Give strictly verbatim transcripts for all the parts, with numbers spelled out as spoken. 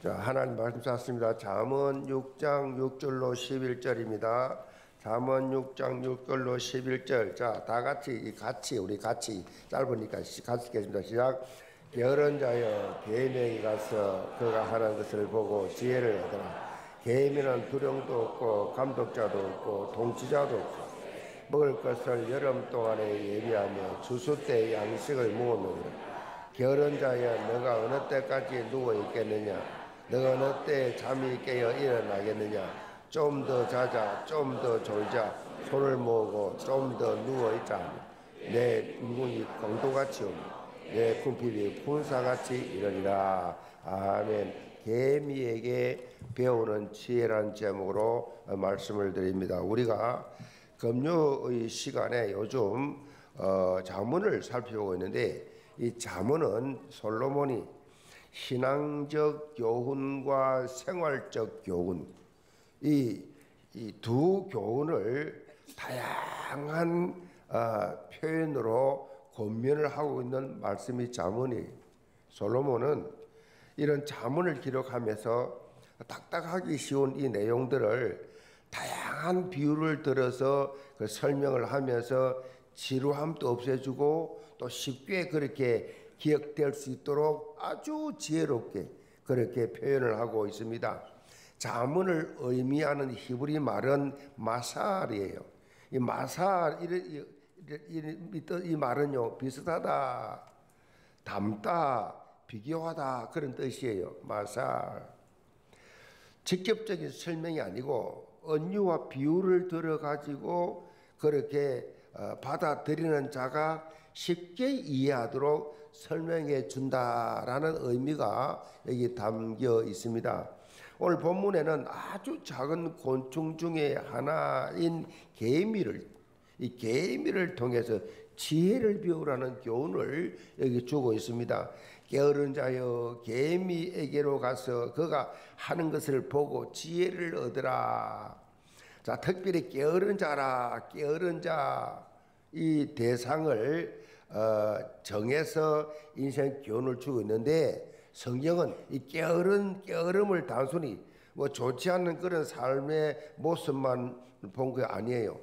자, 하나님 말씀 찾습니다. 잠언 육 장 육 절로 십일 절입니다. 잠언 육 장 육 절로 십일 절. 자, 다 같이, 같이, 우리 같이, 짧으니까 같이 읽겠습니다. 시작. 게으른 자여, 계명이 가서 그가 하는 것을 보고 지혜를 얻으라. 계명은 두령도 없고, 감독자도 없고, 통치자도 없고, 먹을 것을 여름 동안에 예비하며 추수 때 양식을 모으느니라. 게으른 자여, 너가 어느 때까지 누워 있겠느냐? 너가 어느 때 잠이 깨어 일어나겠느냐? 좀 더 자자, 좀 더 졸자, 손을 모으고 좀 더 누워 있자. 내 인공이 강도같이 오며 내 kum핍이 분사같이 이르리라. 아멘. 개미에게 배우는 지혜라는 제목으로 말씀을 드립니다. 우리가 금요의 시간에 요즘 어, 잠언을 살펴보고 있는데, 이 잠언은 솔로몬이 신앙적 교훈과 생활적 교훈, 이 이 두 교훈을 다양한 어, 표현으로 권면을 하고 있는 말씀이 잠언이. 솔로몬은 이런 잠언을 기록하면서 딱딱하기 쉬운 이 내용들을 다양한 비유를 들어서 그 설명을 하면서 지루함도 없애주고 또 쉽게 그렇게 기억될 수 있도록 아주 지혜롭게 그렇게 표현을 하고 있습니다. 잠언을 의미하는 히브리 말은 마살이에요. 이 마살, 이, 이, 이 말은요, 비슷하다, 닮다, 비교하다, 그런 뜻이에요. 마살. 직접적인 설명이 아니고 은유와 비유를 들어가지고 그렇게 받아들이는 자가 쉽게 이해하도록 설명해 준다라는 의미가 여기 담겨 있습니다. 오늘 본문에는 아주 작은 곤충 중에 하나인 개미를, 이 개미를 통해서 지혜를 배우라는 교훈을 여기 주고 있습니다. 게으른 자여, 개미에게로 가서 그가 하는 것을 보고 지혜를 얻으라. 자, 특별히 게으른 자라, 게으른 자, 이 대상을 어, 정해서 인생 교훈을 주고 있는데, 성경은 이 게으른 게으름을 단순히 뭐 좋지 않은 그런 삶의 모습만 본 게 아니에요.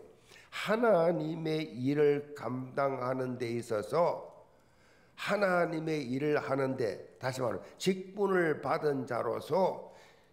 하나님의 일을 감당하는 데 있어서, 하나님의 일을 하는데, 다시 말하면 직분을 받은 자로서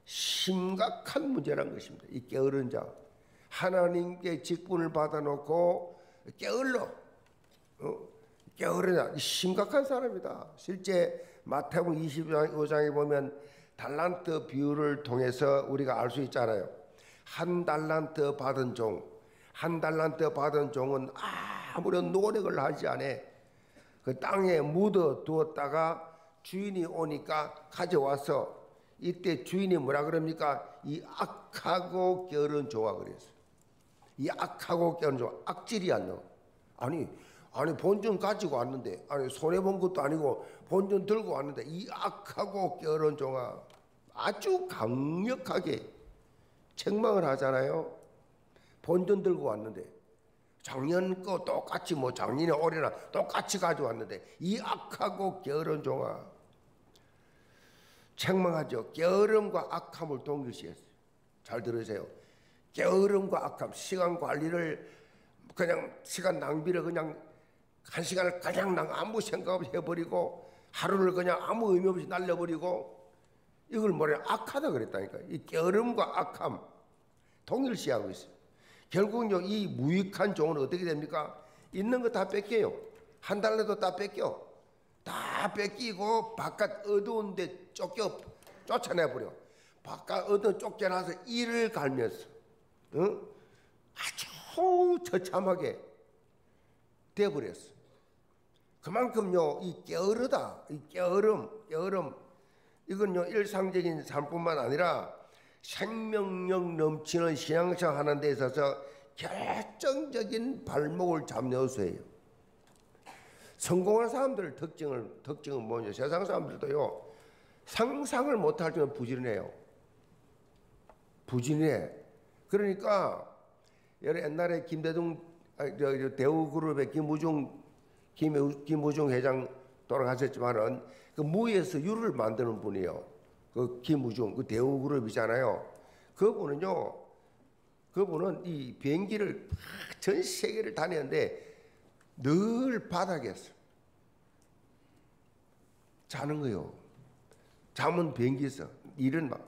심각한 문제라는 것입니다. 이 게으른 자, 하나님께 직분을 받아놓고 게을러, 어? 게으르냐, 심각한 사람이다. 실제 마태복음 이십오 장에 보면 달란트 비유를 통해서 우리가 알 수 있잖아요. 한 달란트 받은 종, 한 달란트 받은 종은 아무런 노력을 하지 않아. 그 땅에 묻어 두었다가 주인이 오니까 가져와서, 이때 주인이 뭐라 그럽니까? 이 악하고 게으른 종아 그랬어요. 이 악하고 게으른 종, 악질이 안 나와. 아니, 아니 본전 가지고 왔는데, 아니 손해본 것도 아니고 본전 들고 왔는데 이 악하고 게으른 종아, 아주 강력하게 책망을 하잖아요. 본전 들고 왔는데, 작년 거 똑같이, 뭐 작년에 올해나 똑같이 가져왔는데 이 악하고 게으른 종아, 책망하죠. 게으름과 악함을 동일시했어요. 잘 들으세요. 게으름과 악함, 시간 관리를 그냥, 시간 낭비를 그냥 한 시간을 그냥 난 아무 생각 없이 해버리고, 하루를 그냥 아무 의미 없이 날려버리고, 이걸 뭐래, 악하다 그랬다니까. 이 게으름과 악함 동일시하고 있어요. 결국은요, 이 무익한 종은 어떻게 됩니까? 있는 거 다 뺏겨요. 한 달에도 다 뺏겨. 다 뺏기고 바깥 어두운 데 쫓겨, 쫓아내버려. 바깥 어두운 쫓겨나서 이를 갈면서, 응? 아주 처참하게 되어버렸어. 그만큼요, 이 게으르다, 이 게으름, 게으름, 이건요, 일상적인 삶뿐만 아니라 생명력 넘치는 신앙생활 하는 데 있어서 결정적인 발목을 잡는 요소예요. 성공한 사람들 특징을, 특징은 뭐냐? 세상 사람들도요, 상상을 못할 정도로 부지런해요. 부지런해. 그러니까, 옛날에 김대중, 대우그룹의 김우중, 김, 김우중 회장 돌아가셨지만은 그 무에서 유를 만드는 분이에요. 그 김우중 그 대우그룹이잖아요. 그분은요, 그분은 이 비행기를 전 세계를 다녔는데 늘 바닥에서 자는 거요. 잠은 비행기에서, 일은 막.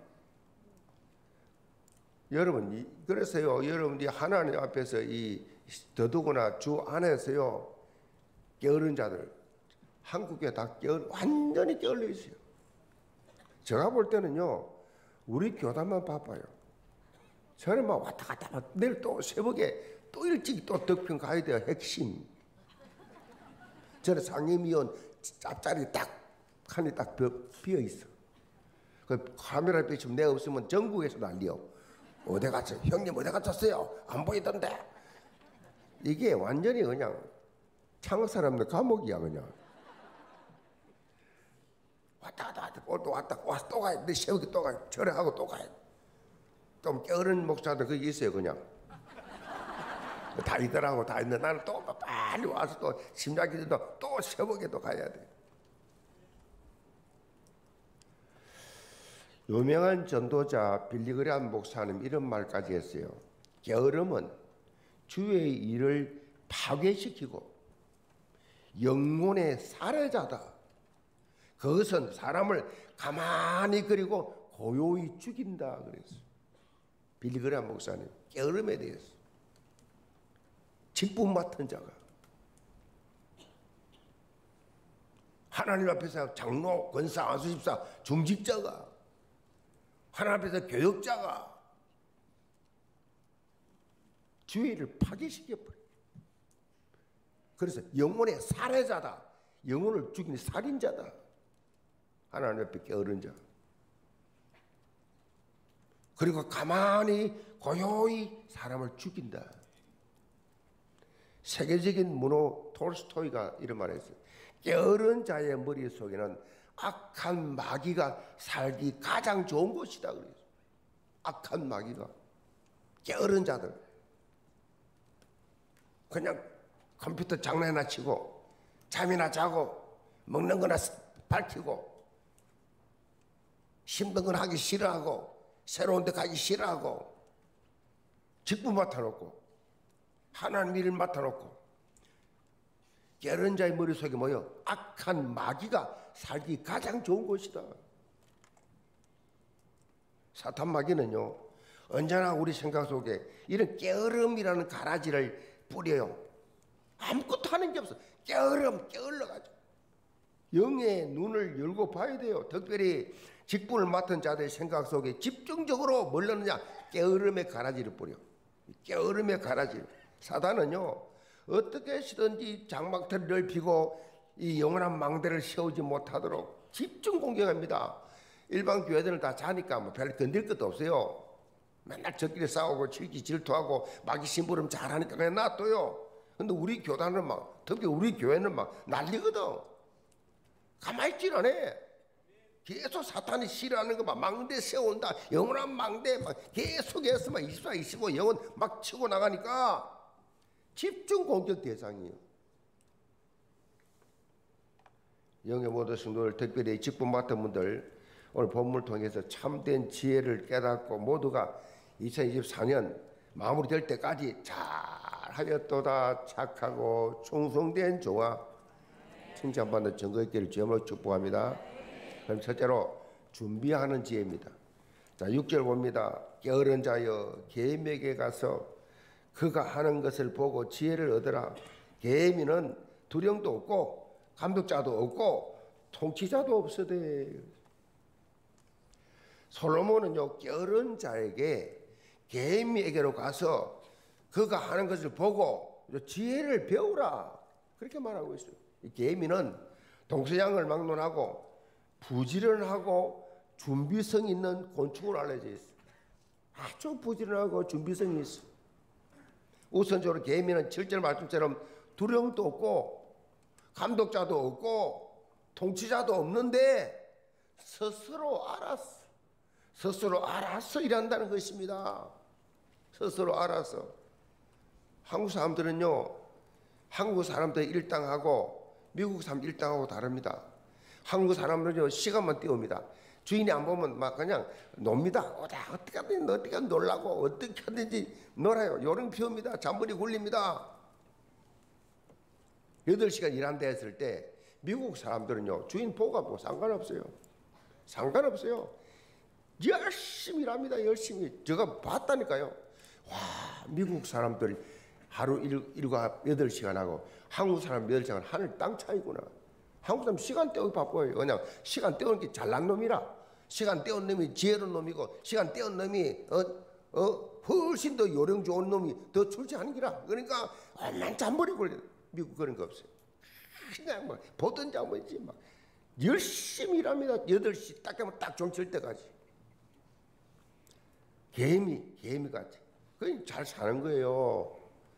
여러분, 그래서요, 여러분이 하나님 앞에서 이 더더구나 주 안에서요, 게으른 자들, 한국에 다 게을, 완전히 게을러 있어요. 제가 볼 때는요, 우리 교단만 바빠요. 저는 막 왔다 갔다 막 내일 또 새벽에 또 일찍 또 덕평 가야 돼요. 핵심. 저는 상임위원 앞자리 딱 칸이 딱 비어 있어. 그 카메라 비치면 내가 없으면 전국에서 난리요. 어디 갔어? 형님 어디 갔었어요? 안 보이던데. 이게 완전히 그냥 창업 사람들 감옥이야 그냥. 왔다 갔다 왔다 또 왔다 와서 또 가야 돼. 새벽에 또 가야 절에하고 또 가야 돼. 좀 게으른 목사들 거기 있어요 그냥. 다 있더라고 다 있는데 나는 또 빨리 와서 또 심장이 든다 또 새벽에 또 가야 돼. 유명한 전도자 빌리그레암 목사님 이런 말까지 했어요. 게으름은 주의 일을 파괴시키고 영혼의 살해자다. 그것은 사람을 가만히 그리고 고요히 죽인다 그랬어요. 빌리그레암 목사님 게으름에 대해서. 직분 맡은 자가 하나님 앞에서 장로, 권사, 안수집사, 중직자가 하나님 앞에서 교역자가 주의를 파괴시켜버려요. 그래서 영혼의 살해자다. 영혼을 죽이는 살인자다. 하나님 앞에 게으른 자. 그리고 가만히 고요히 사람을 죽인다. 세계적인 문호 톨스토이가 이런 말을 했어요. 게으른 자의 머릿속에는 악한 마귀가 살기 가장 좋은 곳이다 그래요. 악한 마귀가. 게으른 자들. 그냥 컴퓨터 장난이나 치고 잠이나 자고 먹는 거나 밝히고 힘든 건 하기 싫어하고 새로운 데 가기 싫어하고 직분 맡아놓고 하나님 일을 맡아놓고 게으른 자의 머릿속에 뭐요? 악한 마귀가 살기 가장 좋은 곳이다. 사탄 마귀는요 언제나 우리 생각 속에 이런 게으름이라는 가라지를 뿌려요. 아무것도 하는 게 없어. 게으름 게을러가지고 영의 눈을 열고 봐야 돼요. 특별히 직분을 맡은 자들의 생각 속에 집중적으로 뭘 넣느냐? 게으름의 가라지를 뿌려. 게으름의 가라지를. 사단은요 어떻게 해서든지 장막터를 넓히고 이 영원한 망대를 세우지 못하도록 집중 공격합니다. 일반 교회들은 다 자니까 뭐 별 건들 것도 없어요. 맨날 저끼리 싸우고 질기 질투하고 마귀 심부름 잘하니까 그냥 놔둬요. 근데 우리 교단은 막 특히 우리 교회는 막 난리거든. 가만히 있질 않아. 계속 사탄이 싫어하는 거 막 망대 세운다. 영원한 망대 막 계속해서 막 이십사, 이십오 영혼 막 치고 나가니까 집중 공격 대상이에요. 영의 모든 성도들 특별히 직분 맡은 분들 오늘 본문을 통해서 참된 지혜를 깨닫고 모두가 이천이십사 년 마무리될 때까지 잘하였도다 착하고 충성된 종아 칭찬받는 증거 있기를 주님으로 축복합니다. 그럼 첫째로 준비하는 지혜입니다. 자, 육 절 봅니다. 게으른 자여 계임에게 가서 그가 하는 것을 보고 지혜를 얻으라. 계임이는 두령도 없고 감독자도 없고 통치자도 없으되. 솔로몬은요 게으른 자에게 계임에게로 가서 그가 하는 것을 보고 지혜를 배우라 그렇게 말하고 있어요. 계임이는 동서양을 막론하고 부지런하고 준비성 있는 곤충으로 알려져 있어요. 아주 부지런하고 준비성이 있어. 우선적으로 계미는 칠 절 말씀처럼 두령도 없고 감독자도 없고 통치자도 없는데 스스로 알았어. 스스로 알아서 일한다는 것입니다. 스스로 알아서. 한국 사람들은요 한국 사람들 일당하고 미국 사람 일당하고 다릅니다. 한국 사람들은요 시간만 때웁니다. 주인이 안 보면 막 그냥 놉니다. 어다 어떻게 하든지 어떻게 놀라고 어떻게 하든지 놀아요. 요령 피웁니다. 잔머리 굴립니다. 여덟 시간 일한다 했을 때 미국 사람들은요 주인 보고 뭐 상관없어요. 상관없어요. 열심히 일합니다. 열심히. 제가 봤다니까요. 와, 미국 사람들 하루 일, 일과 여덟 시간 하고 한국 사람 여덟 시간 하늘 땅 차이구나. 한국 사람 시간 때우기 바빠요. 그냥 시간 때우는 게 잘난 놈이라. 시간 때운 놈이 지혜로운 놈이고 시간 때운 놈이 어, 어, 훨씬 더 요령 좋은 놈이 더 출세하는 기라. 그러니까 얼마나 잔머리 굴려. 미국 그런 거 없어요. 그냥 막 보든지 안 보든지 막 열심히 일합니다. 여덟 시 딱 되면 딱 종칠 때까지. 개미, 개미 같아. 그냥 잘 사는 거예요.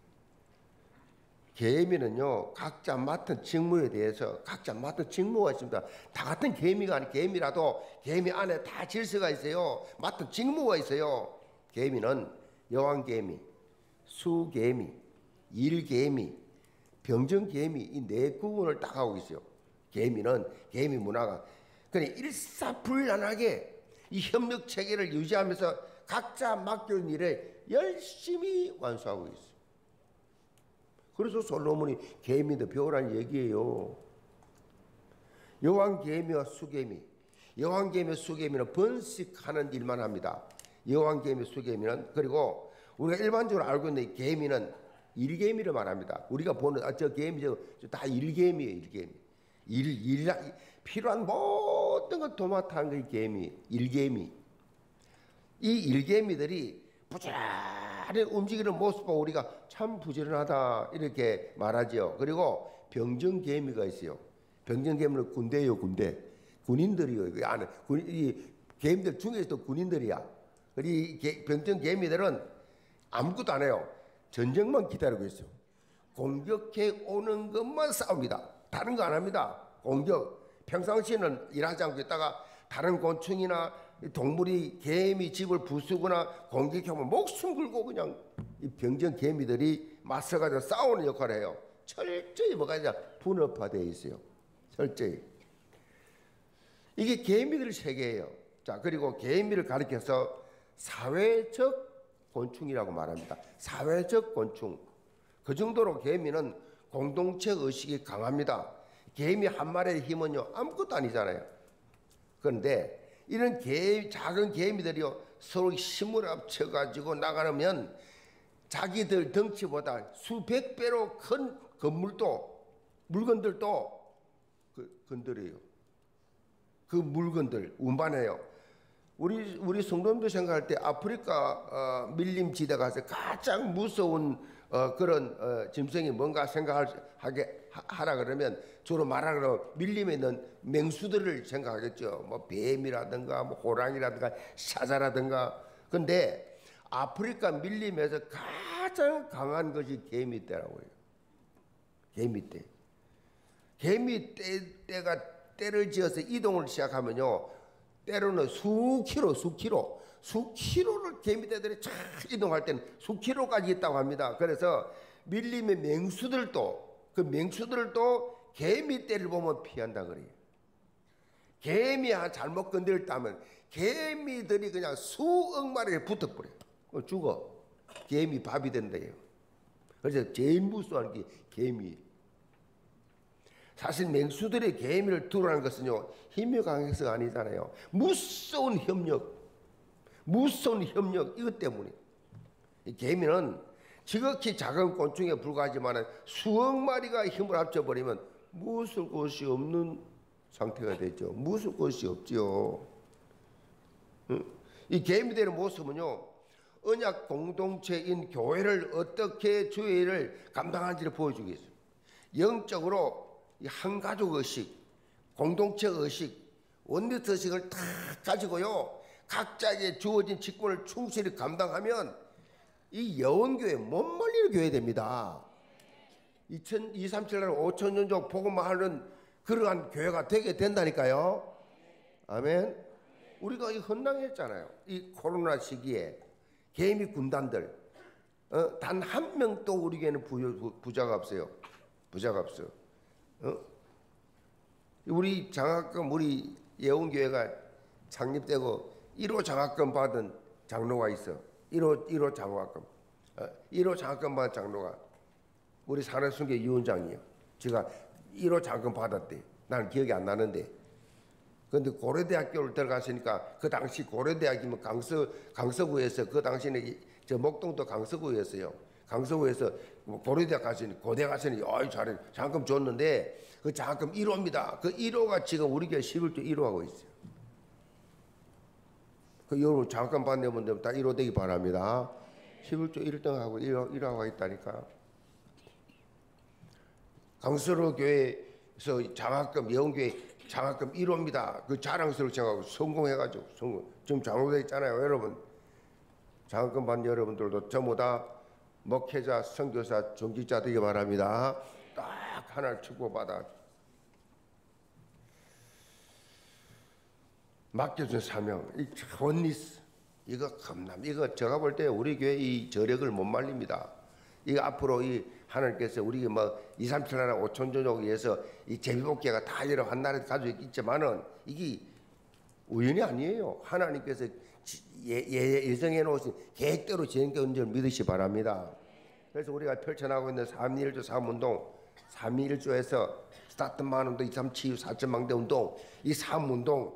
개미는요, 각자 맡은 직무에 대해서 각자 맡은 직무가 있습니다. 다 같은 개미가 아니, 개미라도 개미 안에 다 질서가 있어요. 맡은 직무가 있어요. 개미는 여왕개미, 수개미, 일개미, 병정개미 이 네 구분을 딱 하고 있어요. 개미는 개미 문화가 그냥 일사불란하게 이 협력 체계를 유지하면서 각자 맡겨진 일에 열심히 완수하고 있어요. 그래서 솔로몬이 개미도 배우라는 얘기예요. 여왕개미와 수개미, 여왕개미, 수개미는 번식하는 일만 합니다. 여왕개미, 수개미는 그리고 우리가 일반적으로 알고 있는 개미는 일개미를 말합니다. 우리가 보는 아, 저 개미 저 다 일개미예요. 일개미. 일, 일, 필요한 모든 걸 도맡아하는 게 개미, 일개미. 이 일개미들이 부지런히 움직이는 모습 보고 우리가 참 부지런하다 이렇게 말하죠. 그리고 병정개미가 있어요. 병정개미는 군대예요, 군대. 군인들이요. 그 안에 군, 이 개미들 중에서도 군인들이야. 이 병정개미들은 아무것도 안 해요. 전쟁만 기다리고 있어요. 공격해 오는 것만 싸웁니다. 다른 거 안 합니다. 공격. 평상시에는 일하지 않고 있다가 다른 곤충이나 동물이 개미 집을 부수거나 공격하면 목숨 걸고 그냥 이 병정 개미들이 맞서가지고 싸우는 역할을 해요. 철저히 뭐가 있냐 분업화되어 있어요. 철저히. 이게 개미들 세계예요. 자, 그리고 개미를 가리켜서 사회적 곤충이라고 말합니다. 사회적 곤충. 그 정도로 개미는 공동체 의식이 강합니다. 개미 한 마리의 힘은요 아무것도 아니잖아요. 그런데 이런 개, 작은 개미들이요 서로 힘을 합쳐가지고 나가면 자기들 덩치보다 수백 배로 큰 건물도 물건들도 그, 건드려요. 그 물건들 운반해요. 우리 우리 성도님들 생각할 때 아프리카 어, 밀림지대 가서 가장 무서운 어, 그런 어, 짐승이 뭔가 생각하게 하라 그러면 주로 말하는 밀림에 있는 맹수들을 생각하겠죠. 뭐 뱀이라든가 뭐 호랑이라든가 사자라든가. 근데 아프리카 밀림에서 가장 강한 것이 개미떼라고 해요. 개미떼. 개미떼 떼가 떼를 지어서 이동을 시작하면요. 때로는 수키로, 수키로, 수키로를 개미떼들이 쫙 이동할 때는 수키로까지 있다고 합니다. 그래서 밀림의 맹수들도, 그 맹수들도 개미떼를 보면 피한다 그래요. 개미 잘못 건드렸다면 개미들이 그냥 수억 마리에 붙어버려요. 죽어. 개미 밥이 된대요. 그래서 제일 무서워하는 게 개미. 사실 맹수들이 개미를 두르는 것은요 힘이 강해서가 아니잖아요. 무서운 협력, 무서운 협력 이것 때문에. 이 개미는 지극히 작은 곤충에 불과하지만 수억 마리가 힘을 합쳐버리면 무슨 것이 없는 상태가 되죠. 무슨 것이 없지요. 이 개미들의 모습은요 언약 공동체인 교회를 어떻게 주의 일을 감당하는지를 보여주고 있어요. 영적으로 한 가족 의식, 공동체 의식, 원리트 의식을 다 가지고요 각자에게 주어진 직분을 충실히 감당하면 이 여원교회 못 말리는 교회 됩니다. 이천이십칠 년 오천 년 전 복음만 하는 그러한 교회가 되게 된다니까요. 아멘. 우리가 이 헌당했잖아요. 이 코로나 시기에 개미 군단들 어, 단 한 명도 우리 교회는 부, 부자가 없어요. 부자가 없어요. 어? 우리 장학금 우리 예원교회가 창립되고 일 호 장학금 받은 장로가 있어. 일 호 일 호 장학금. 어, 일 호 장학금 받은 장로가 우리 산업순교 위원장이에요. 제가 일 호 장학금 받았대. 나는 기억이 안 나는데. 그런데 고려대학교를 들어갔으니까 그 당시 고려대학이면 강서 강서구에서 그 당시는 이, 저 목동도 강서구였어요. 강서구에서 고려대학 갔으니 고대 갔으니 어이 잘해 장학금 줬는데 그 장학금 일 호입니다. 그 일 호가 지금 우리 교회 십일조 일 호 하고 있어요. 그 여러분 장학금 받는 분들 다 일 호 되기 바랍니다. 십일조 일 등 하고 일 호, 일 호가 있다니까. 강서로 교회에서 장학금 예원교회 장학금 일 호입니다. 그 자랑스럽게 생각하고 성공해가지고 성공. 지금 장로돼 있잖아요, 여러분. 장학금 받는 여러분들도 전부 다 목회자, 선교사, 종직자 되기 바랍니다. 딱 하나를 축복받아. 맡겨준 사명, 이 원리스, 이거 겁남. 이거 제가 볼 때 우리 교회 이 저력을 못 말립니다. 이거 앞으로 이 하나님께서 우리 뭐 이삼칠 나라 오천 종족 위해서 이 제비복개가 다 여러 한 나라에 가지고 있지만은 이게 우연이 아니에요. 하나님께서 예, 예, 예정해 놓으신 계획대로 진행되는 줄 믿으시 바랍니다. 그래서 우리가 펼쳐나가고 있는 삼일조 삼운동, 삼일조에서 스타트 만운동, 이삼치유 사천망대 운동, 이 삼운동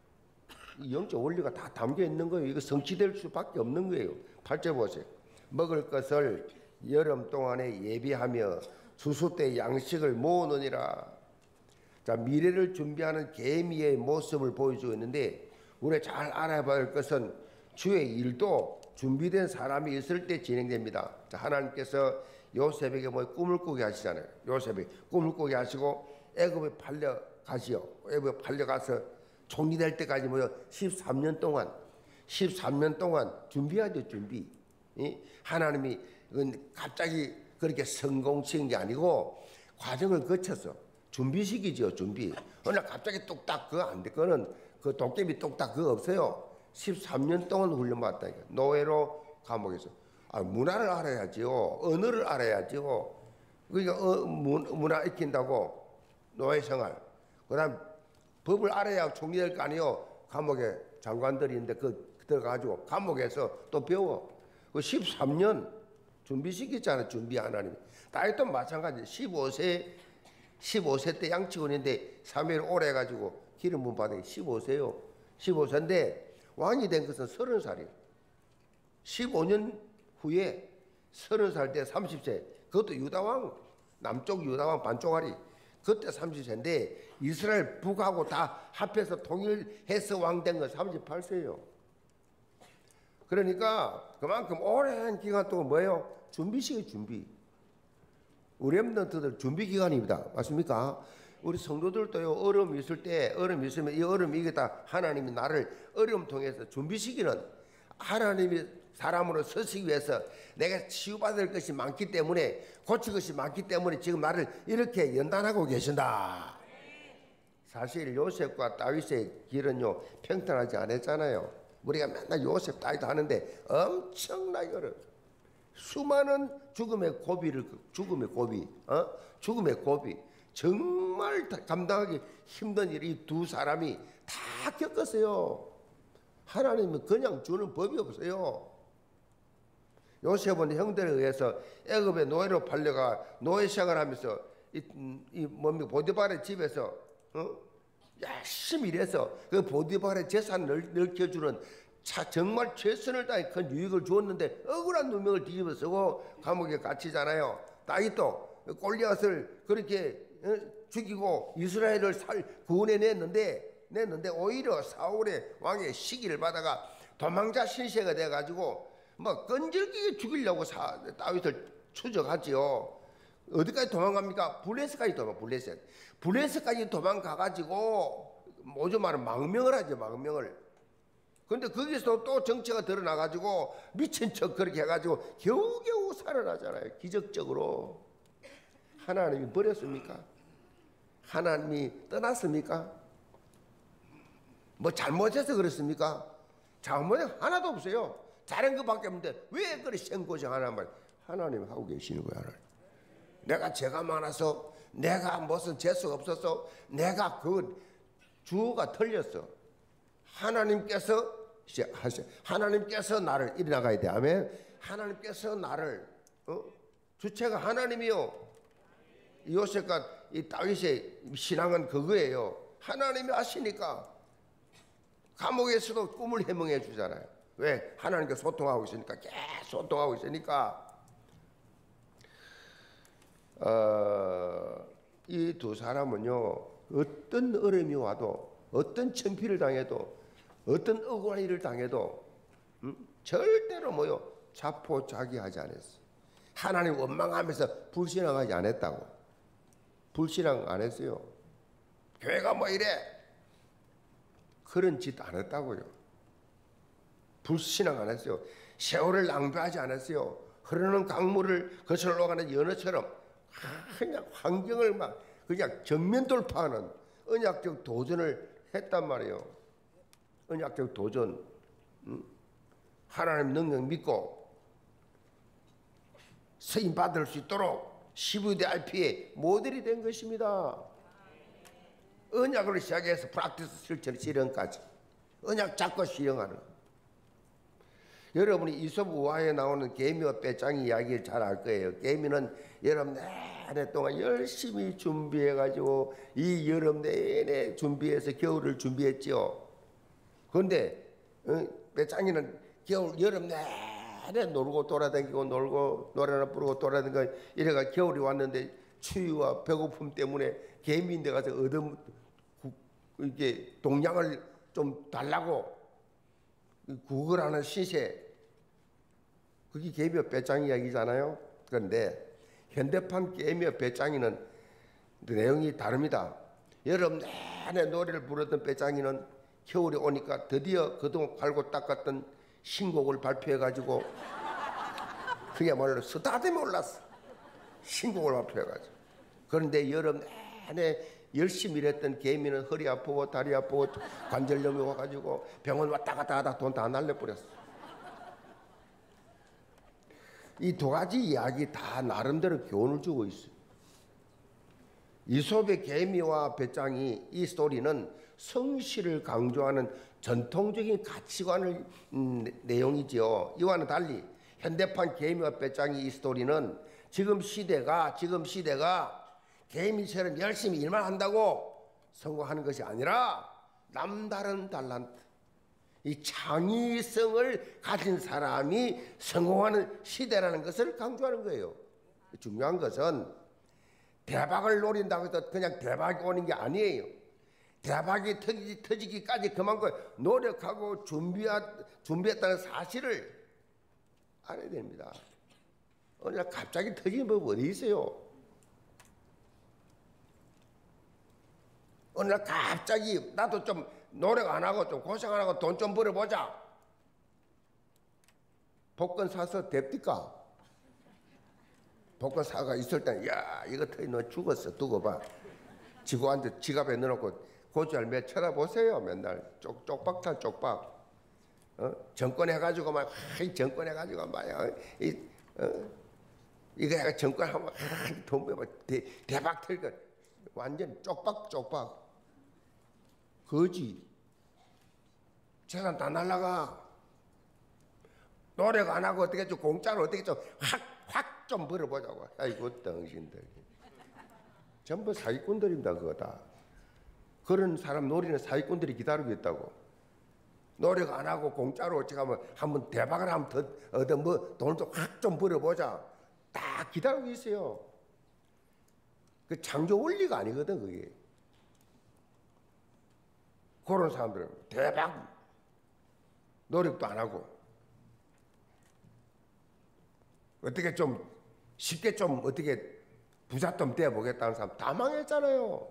이 영적 원리가 다 담겨 있는 거예요. 이거 성취될 수밖에 없는 거예요. 팔 절 보세요. 먹을 것을 여름 동안에 예비하며 추수 때 양식을 모으느니라. 자, 미래를 준비하는 개미의 모습을 보여주고 있는데 우리가 잘 알아봐야 할 것은 주의 일도 준비된 사람이 있을 때 진행됩니다. 자, 하나님께서 요셉에게 뭐 꿈을 꾸게 하시잖아요. 요셉이 꿈을 꾸게 하시고 애굽에 팔려 가시오. 애굽에 팔려 가서 총리 될 때까지 뭐요? 십삼 년 동안 십삼 년 동안 준비하죠, 준비. 하나님이 갑자기 그렇게 성공시킨 게 아니고 과정을 거쳐서 준비시키죠, 준비. 어느 날 갑자기 뚝딱 그거 안 돼. 그거는 그 도깨비 뚝딱 그거 없어요. 십삼 년 동안 훈련받았다니까. 노예로 감옥에서. 아, 문화를 알아야지요. 언어를 알아야지요. 그러니까 어, 문, 문화 익힌다고 노예 생활. 그 다음 법을 알아야 총리 될 거 아니에요. 감옥에 장관들이 있는데 그 들어가지고 감옥에서 또 배워. 그 십삼 년 준비시켰잖아요. 준비 하나님이. 다윗도 마찬가지. 십오 세 십오 세 때 양치원인데 사무엘 오래 해가지고 기름 부음 받은 게 십오 세요. 십오 세인데 왕이 된 것은 서른 살이에요. 십오 년 후에 서른 살 때 삼십 세. 그것도 유다왕. 남쪽 유다왕 반쪽아리. 그때 삼십 세인데 이스라엘 북하고 다 합해서 통일해서 왕 된 건 삼십팔 세예요. 그러니까 그만큼 오랜 기간 동안 뭐예요? 준비시기 준비. 우리 렘넌트들 준비 기간입니다. 맞습니까? 우리 성도들도요, 어려움이 있을 때, 어려움이 있으면 이 어려움이 이기다 하나님이 나를 어려움 통해서 준비시키는 하나님이 사람으로 서시기 위해서 내가 치유받을 것이 많기 때문에 고칠 것이 많기 때문에 지금 나를 이렇게 연단하고 계신다. 사실 요셉과 다윗의 길은요, 평탄하지 않았잖아요. 우리가 맨날 요셉 다윗 하는데 엄청나게 어려워. 수많은 죽음의 고비를, 죽음의 고비, 어? 죽음의 고비. 정말 감당하기 힘든 일이 두 사람이 다 겪었어요. 하나님은 그냥 주는 법이 없어요. 요셉은 형들에 의해서 애굽의 노예로 팔려가 노예 생활하면서 이, 이 뭡니까 보디발의 집에서 어? 열심히 일해서 그 보디발의 재산을 넓혀주는 차, 정말 최선을 다해 큰 유익을 주었는데 억울한 누명을 뒤집어 쓰고 감옥에 갇히잖아요. 다윗도 골리앗을 그렇게 어? 죽이고 이스라엘을 살 구원해냈는데 냈는데 오히려 사울의 왕의 시기를 받아가 도망자 신세가 돼가지고 뭐 끈질기게 죽이려고 사, 다윗을 추적하지요. 어디까지 도망갑니까? 블레셋까지 도망, 블레셋. 블레셋까지 도망가가지고 뭐좀 말하면 망명을 하죠, 망명을. 근데 거기서 또 정체가 드러나가지고 미친 척 그렇게 해가지고 겨우겨우 살아나잖아요. 기적적으로. 하나님이 버렸습니까? 하나님이 떠났습니까? 뭐 잘못해서 그렇습니까? 잘못이 하나도 없어요. 잘한 것밖에 없는데 왜 그래 생고생 하나 말 하나님 하고 계시는 거야. 하나님. 내가 죄가 많아서 내가 무슨 재수가 없어서 내가 그 주어가 틀렸어. 하나님께서 하나님께서 나를 이리 나가야 돼. 아멘. 하나님께서 나를 어? 주체가 하나님이요. 요셉과 이 다윗의 신앙은 그거예요. 하나님이 하시니까 감옥에서도 꿈을 해몽해 주잖아요. 왜? 하나님과 소통하고 있으니까, 계속 소통하고 있으니까. 어, 이 두 사람은요, 어떤 어려움이 와도, 어떤 천피를 당해도, 어떤 억울한 일을 당해도 음? 절대로 뭐요? 자포자기하지 않았어요. 하나님 원망하면서 불신앙하지 않았다고. 불신앙 안 했어요. 교회가 뭐 이래? 그런 짓 안 했다고요. 불신앙 안 했어요. 세월을 낭비하지 않았어요. 흐르는 강물을 거슬러 가는 연어처럼 그냥 환경을 막 그냥 정면 돌파하는 언약적 도전을 했단 말이에요. 언약적 도전. 음? 하나님 능력 믿고 쓰임 받을 수 있도록 십이 대 알피의 모델이 된 것입니다. 언약으로 시작해서 프랙티스 실천 실현까지 언약 잡고 실행하는. 여러분이 이솝 우화에 나오는 개미와 빼짱이 이야기를 잘 알 거예요. 개미는 여름 내내 동안 열심히 준비해가지고 이 여름 내내 준비해서 겨울을 준비했죠. 그런데 어, 빼짱이는 겨울 여름 내내 놀고 돌아다니고 놀고 노래나 부르고 돌아다니고 이래가 겨울이 왔는데 추위와 배고픔 때문에 개미인데 가서 얻어 이게 동량을 좀 달라고 구걸하는 시세, 그게 개미와 빼짱이 이야기잖아요. 그런데 현대판 개미와 빼짱이는 내용이 다릅니다. 여름 내내 노래를 부르던 빼짱이는 겨울이 오니까 드디어 그동안 갈고 닦았던 신곡을 발표해가지고 그야말로 쓰다듬어 올랐어. 신곡을 발표해가지고. 그런데 여름 내내 열심히 일했던 개미는 허리 아프고 다리 아프고 관절염이 와가지고 병원 왔다 갔다 하다 돈 다 날려버렸어. 이 두 가지 이야기 다 나름대로 교훈을 주고 있어요. 이솝의 개미와 배짱이, 이 스토리는 성실을 강조하는 전통적인 가치관을 음, 내용이지요. 이와는 달리 현대판 개미와 배짱이 이 스토리는 지금 시대가 지금 시대가 개미처럼 열심히 일만 한다고 성공하는 것이 아니라 남다른 달란트, 이 창의성을 가진 사람이 성공하는 시대라는 것을 강조하는 거예요. 중요한 것은 대박을 노린다고 해서 그냥 대박이 오는 게 아니에요. 대박이 터지기, 터지기까지 그만큼 노력하고 준비하, 준비했다는 사실을 알아야 됩니다. 어느 날 갑자기 터지는 법 어디 있어요? 어느 날 갑자기 나도 좀 노력 안 하고 좀 고생 안 하고 돈 좀 벌어보자. 복권 사서 됩니까? 복권 사가 있을 때는 야 이거 터이 너 죽었어 두고 봐. 지고 앉아 지갑에 넣어놓고 고지알매 쳐다보세요. 맨날 쪽, 쪽박탈 쪽박. 어? 정권 해가지고 막 하, 정권 해가지고 막 이, 어? 이거 해가 정권 하면 돈 벌어 대박 털 거 완전 쪽박 쪽박. 거지. 재산 다 날라가. 노력 안 하고 어떻게 좀 공짜로 어떻게 좀 확 확 좀 벌어보자고. 아이고 당신들. 전부 사기꾼들입니다. 그거 다. 그런 사람 노리는 사기꾼들이 기다리고 있다고. 노력 안 하고 공짜로 어찌 가면 한번 대박을 하면 더 얻어 뭐 돈을 좀 확 좀 벌어보자. 딱 기다리고 있어요. 그 창조 원리가 아니거든 그게. 그런 사람들은 대박 노력도 안 하고 어떻게 좀 쉽게 좀 어떻게 부자 좀 돼보겠다는 사람 다 망했잖아요.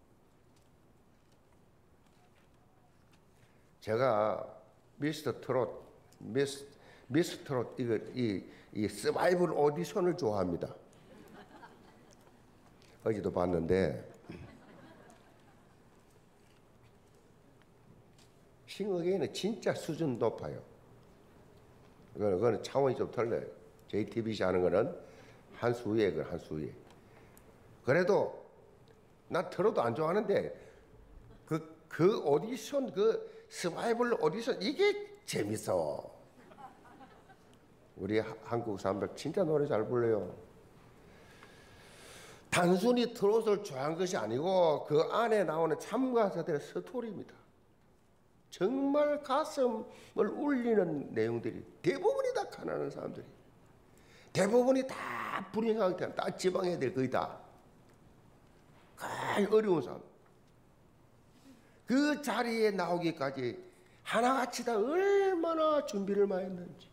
제가 미스터 트롯, 미스, 미스터 트롯 이거 이, 이 서바이벌 오디션을 좋아합니다. 어제도 봤는데 싱어게인은 진짜 수준 높아요. 그거는, 그거는 차원이 좀 틀려요. 제이티비씨 하는 거는 한 수 위에 그 한 수 위에. 그래도 난 틀어도 안 좋아하는데 그, 그 오디션, 그 서바이벌 오디션 이게 재밌어. 우리 하, 한국 사람들 진짜 노래 잘 불러요. 단순히 트롯을 좋아한 것이 아니고 그 안에 나오는 참가자들의 스토리입니다. 정말 가슴을 울리는 내용들이 대부분이 다 가난한 사람들이, 대부분이 다 불행하게 다 지방 애들 거의 다 가장 어려운 사람. 그 자리에 나오기까지 하나같이 다 얼마나 준비를 많이 했는지,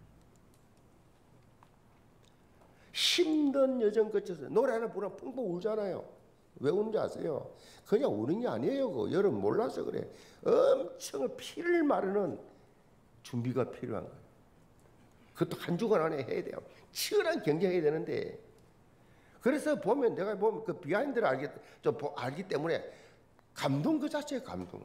힘든 여정 거쳐서 노래 하나 부르면 펑펑 울잖아요. 왜 우는지 아세요? 그냥 우는 게 아니에요. 그거. 여러분 몰라서 그래. 엄청 피를 마르는 준비가 필요한 거예요. 그것도 한 주간 안에 해야 돼요. 치열한 경쟁해야 되는데, 그래서 보면 내가 보면 그 비하인드를 알기, 좀 알기 때문에 감동 그 자체에 감동.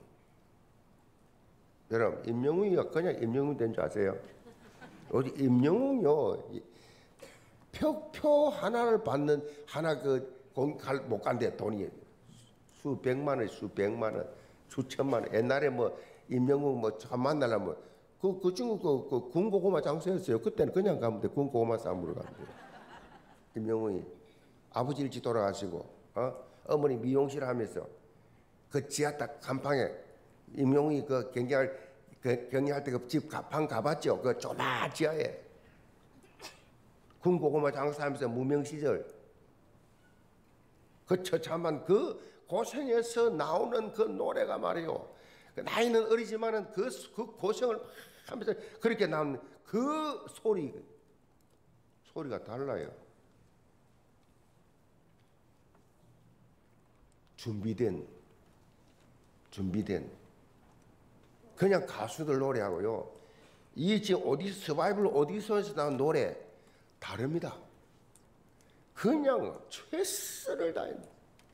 여러분 임영웅이가 그냥 임영웅 된 줄 아세요? 어디 임영웅요 표, 표 하나를 받는 하나 그 못 간대. 돈이 수백만 원, 수백만 원, 수천만 원. 옛날에 뭐 임영웅 뭐 처음 만나려면 그, 그 친구 그, 그 군고구마 장사였어요. 그때는 그냥 가면 돼. 군고구마 싸움으로 가면 돼. 임영웅이 아버지 일찍 돌아가시고 어? 어머니 미용실 하면서 그 지하 딱 간판에 임영웅이 그 경기할 그 경기할 때 그 집 방 가봤죠. 그 조그마 지하에 군고구마 장사하면서 무명 시절 그 처참한 그 고생에서 나오는 그 노래가 말이요. 그 나이는 어리지만은 그, 그 고생을 하면서 그렇게 나오는 그 소리, 소리가 달라요. 준비된, 준비된. 그냥 가수들 노래하고요. 이 지금 어디 서바이벌 오디션에서 나온 노래 다릅니다. 그냥 최선을 다했는데.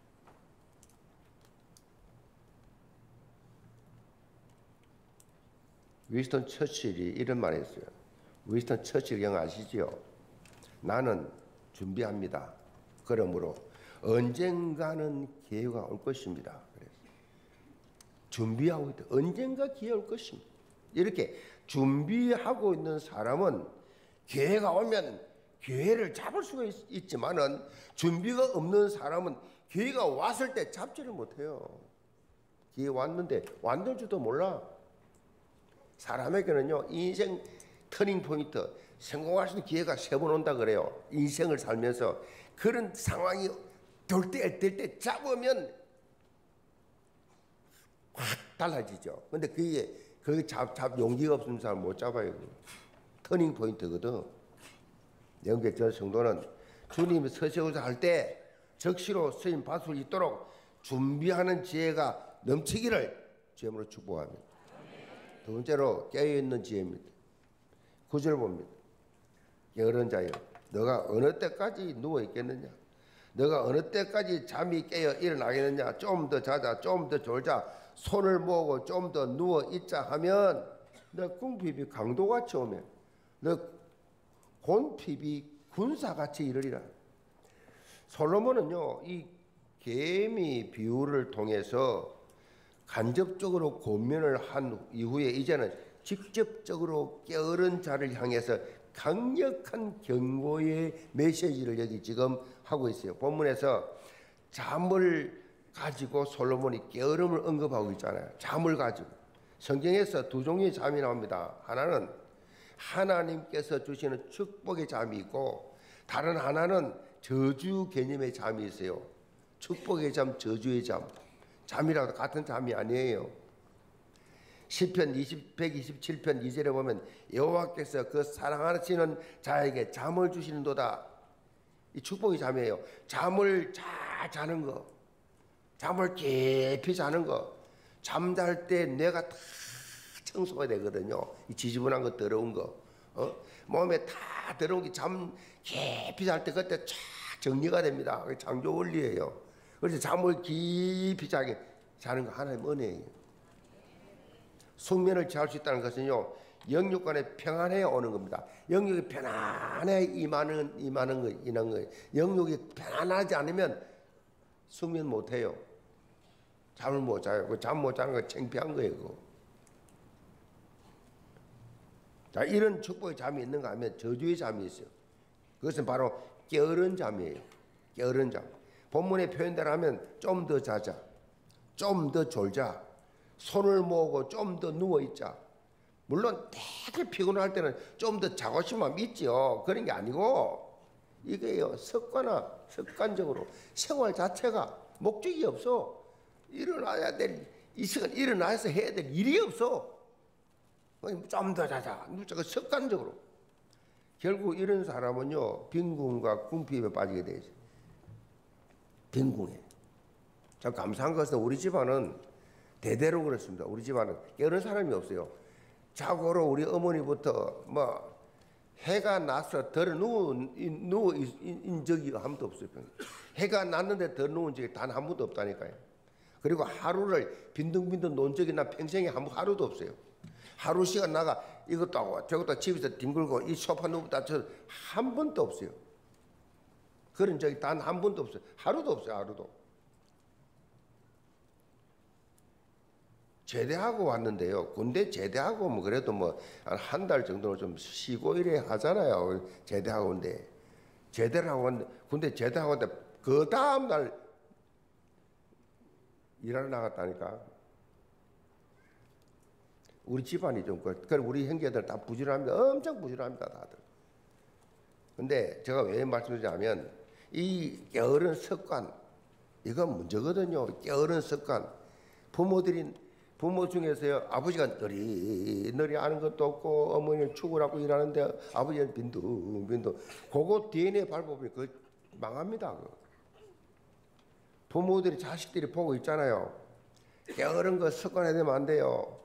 위스턴 처칠이 이런 말 했어요. 위스턴 처칠 형 아시죠? 나는 준비합니다. 그러므로 언젠가는 기회가 올 것입니다. 그래서 준비하고 있다. 언젠가 기회 올 것입니다. 이렇게 준비하고 있는 사람은 기회가 오면 기회를 잡을 수가 있, 있지만은 준비가 없는 사람은 기회가 왔을 때 잡지를 못해요. 기회 왔는데 왔는 줄도 몰라. 사람에게는요 인생 터닝 포인트, 성공할 수 있는 기회가 세 번 온다 그래요. 인생을 살면서 그런 상황이 될 때 될 때 잡으면 확 달라지죠. 근데 그게 그 잡 잡 용기가 없는 사람 못 잡아요. 터닝 포인트거든. 영계 전 성도는 주님이 서세우자 할 때 적시로 쓰임 받을 수 있도록 준비하는 지혜가 넘치기를 주님으로 축복합니다. 두 번째로 깨어있는 지혜입니다. 구절 봅니다. 게으른 자여, 너가 어느 때까지 누워있겠느냐? 너가 어느 때까지 잠이 깨어 일어나겠느냐? 좀 더 자자, 좀 더 졸자, 손을 모으고 좀 더 누워있자 하면 너 궁핍이 강도같이 오면 너 곤핍이 군사같이 이르리라. 솔로몬은요 이 개미 비유를 통해서 간접적으로 권면을 한 이후에 이제는 직접적으로 게으른 자를 향해서 강력한 경고의 메시지를 여기 지금 하고 있어요. 본문에서 잠을 가지고 솔로몬이 게으름을 언급하고 있잖아요. 잠을 가지고. 성경에서 두 종류의 잠이 나옵니다. 하나는 하나님께서 주시는 축복의 잠이 있고 다른 하나는 저주 개념의 잠이 있어요. 축복의 잠, 저주의 잠. 잠이라도 같은 잠이 아니에요. 시편 백이십칠 편 이 절에 보면 여호와께서 그 사랑하시는 자에게 잠을 주시는도다. 이 축복의 잠이에요. 잠을 잘 자는 거, 잠을 깊이 자는 거. 잠잘 때 뇌가 다 청소가 되거든요. 이 지저분한 거, 더러운 거, 어? 몸에 다 더러운 게 잠 깊이 잘 때 그때 쫙 정리가 됩니다. 그게 창조 원리예요. 그래서 잠을 깊이 자게 자는 거 하나님 은혜예요. 숙면을 취할 수 있다는 것은요, 영육 간에 평안해 오는 겁니다. 영육이 편안해 임하는 임하는 거, 임하는 거예요. 영육이 편안하지 않으면 숙면 못해요. 잠을 못 자요. 그 잠 못 자는 거 창피한 거예요. 그거. 자, 이런 축복의 잠이 있는가 하면 저주의 잠이 있어요. 그것은 바로 게으른 잠이에요. 게으른 잠. 본문의 표현대로 하면 좀 더 자자, 좀 더 졸자, 손을 모으고 좀 더 누워있자. 물론 되게 피곤할 때는 좀 더 자고 싶은 마음 있죠. 그런 게 아니고 이게요, 습관화, 습관적으로 생활 자체가 목적이 없어. 일어나야 될, 이 시간 일어나서 해야 될 일이 없어. 좀 더 자자. 습관적으로. 결국 이런 사람은요, 빈궁과 궁핍에 빠지게 되죠. 빈궁에. 참 감사한 것은 우리 집안은 대대로 그렇습니다. 우리 집안은 이런 사람이 없어요. 자고로 우리 어머니부터 뭐 해가 나서 덜 누운 누워 있는 적이 한 번도 없어요. 해가 났는데 덜 누운 적이 단 한 번도 없다니까요. 그리고 하루를 빈둥빈둥 논 적이 나 평생에 한 하루도 없어요. 하루 시간 나가 이것도 하고 저것도 집에서 뒹굴고 이 소파 누웠다 저 한 번도 없어요. 그런 적이 단 한 번도 없어요. 하루도 없어요. 하루도. 제대하고 왔는데요. 군대 제대하고 뭐 그래도 뭐 한 달 정도는 좀 쉬고 이래 하잖아요. 제대하고 온데 제대를 하고 왔는데 군대 제대하고 왔는데 그 다음 날 일하러 나갔다니까. 우리 집안이 좀 그 우리 형제들 다 부지런합니다. 엄청 부지런합니다. 다들. 근데 제가 왜 말씀드리냐면 이 게으른 습관 이건 문제거든요. 게으른 습관. 부모들이 부모 중에서요, 아버지가 너리 너리 아는 것도 없고 어머니는 축구하고 일하는데 아버지는 빈둥빈둥. 그거 디엔에이 밟아보면 그 망합니다. 그거. 부모들이 자식들이 보고 있잖아요. 게으른 거 습관에 되면 안 돼요.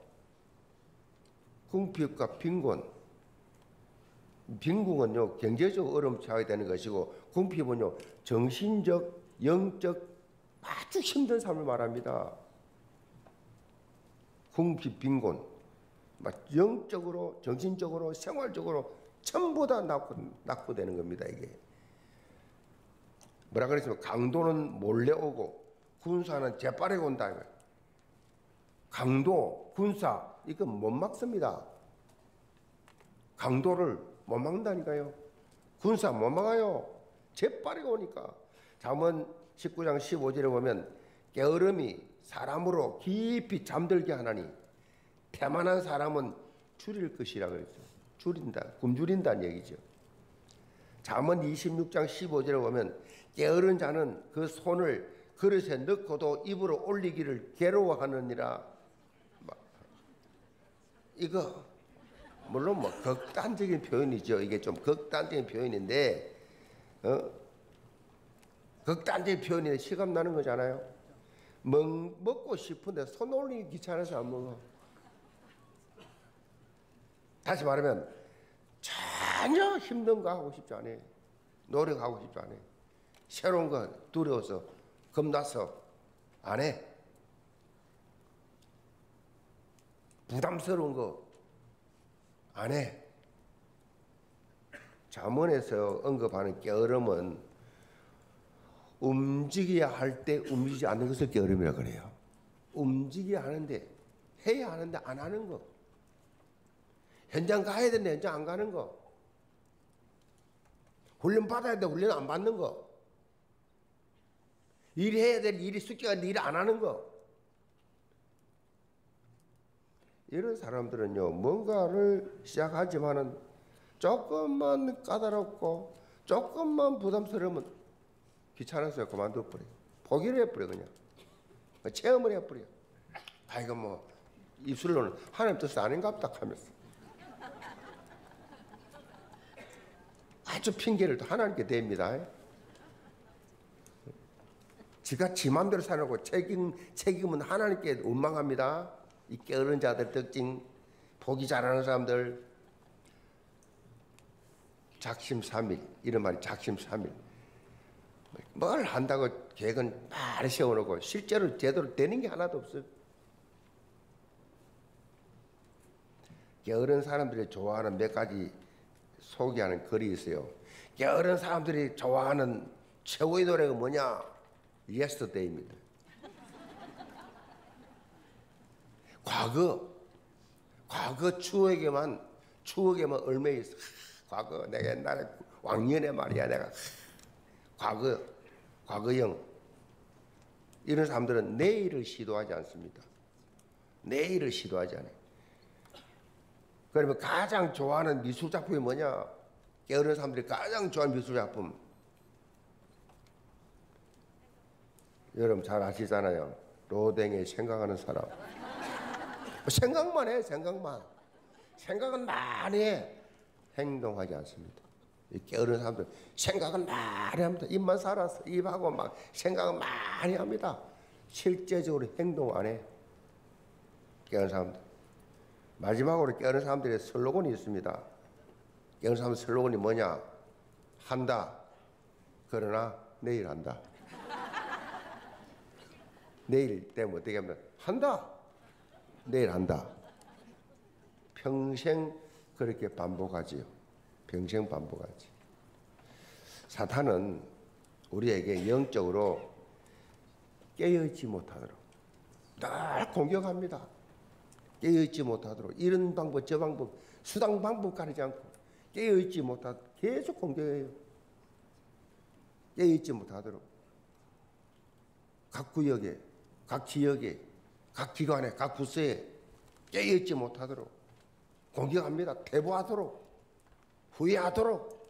궁핍과 빈곤. 빈궁은요, 경제적 어려움 처하게 되는 것이고, 궁핍은요, 정신적, 영적 아주 힘든 삶을 말합니다. 궁핍, 빈곤, 영적으로, 정신적으로, 생활적으로 전부 다 낙후, 낙후되는 겁니다. 이게 뭐라 그랬으면 강도는 몰래 오고 군사는 재빠르게 온다. 강도, 군사 이거 못 막습니다. 강도를 못 막는다니까요. 군사 못 막아요. 재빠르게 오니까. 잠언 십구 장 십오 절에 보면 게으름이 사람으로 깊이 잠들게 하나니 태만한 사람은 줄일 것이라 그랬어요. 줄인다, 굶주린다는 얘기죠. 잠언 이십육 장 십오 절에 보면 게으른 자는 그 손을 그릇에 넣고도 입으로 올리기를 괴로워하느니라. 이거 물론 뭐 극단적인 표현이죠. 이게 좀 극단적인 표현인데, 어? 극단적인 표현이 실감 나는 거잖아요. 먹, 먹고 싶은데 손 올리기 귀찮아서 안 먹어. 다시 말하면 전혀 힘든 거 하고 싶지 않아요. 노력하고 싶지 않아요. 새로운 거 두려워서 겁나서 안 해. 부담스러운 거 안 해. 잠언에서 언급하는 게으름은 움직여야 할 때 움직이지 않는 것을 게으름이라고 그래요. 움직여야 하는데, 해야 하는데 안 하는 거. 현장 가야 되는데 현장 안 가는 거. 훈련 받아야 되는데 훈련 안 받는 거. 일해야 될 일이 숙제가 있는데 일 안 하는 거. 이런 사람들은요, 뭔가를 시작하지만은 조금만 까다롭고 조금만 부담스러우면 귀찮아서 그만둬 버려요. 포기를 해버려 그냥. 체험을 해버려. 아 이거 뭐 입술로는 하나님 뜻이 아닌갑다 하면서 아주 핑계를 또 하나님께 댑니다. 지가 지 맘대로 사놓고 책임, 책임은 하나님께 원망합니다. 이 게으른 자들 특징, 포기 잘하는 사람들, 작심삼일, 이런 말이 작심삼일. 뭘 한다고 계획은 많이 세워놓고 실제로 제대로 되는 게 하나도 없어요. 게으른 사람들이 좋아하는 몇 가지 소개하는 글이 있어요. 게으른 사람들이 좋아하는 최고의 노래가 뭐냐? yesterday입니다. 과거, 과거 추억에만, 추억에만 얽매여 있어. 과거, 내가 옛날에 왕년에 말이야, 내가. 과거, 과거형. 이런 사람들은 내일을 시도하지 않습니다. 내일을 시도하지 않아요. 그러면 가장 좋아하는 미술작품이 뭐냐? 게으른 사람들이 가장 좋아하는 미술작품. 여러분 잘 아시잖아요. 로댕의 생각하는 사람. 생각만 해, 생각만. 생각은 많이 해. 행동하지 않습니다. 이 게으른 사람들 생각은 많이 합니다. 입만 살았어. 입하고 막 생각은 많이 합니다. 실제적으로 행동 안 해. 게으른 사람들. 마지막으로 게으른 사람들의 슬로건이 있습니다. 게으른 사람들 슬로건이 뭐냐? 한다. 그러나 내일 한다. 내일 되면 어떻게 하면 한다. 내일 한다. 평생 그렇게 반복하지요. 평생 반복하지. 사탄은 우리에게 영적으로 깨어있지 못하도록 늘 공격합니다. 깨어있지 못하도록 이런 방법 저 방법 수당 방법 가리지 않고 깨어있지 못하도록 계속 공격해요. 깨어있지 못하도록 각 구역에 각 지역에 각 기관에 각 부서에 깨어있지 못하도록 공격합니다. 퇴보하도록 후회하도록.